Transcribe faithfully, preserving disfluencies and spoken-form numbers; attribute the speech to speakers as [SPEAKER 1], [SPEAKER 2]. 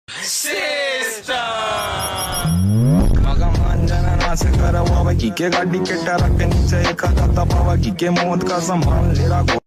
[SPEAKER 1] की के गाड़ी के टरक के नीचे एक हाथ दबावा की के मौत का संभाल ले रहा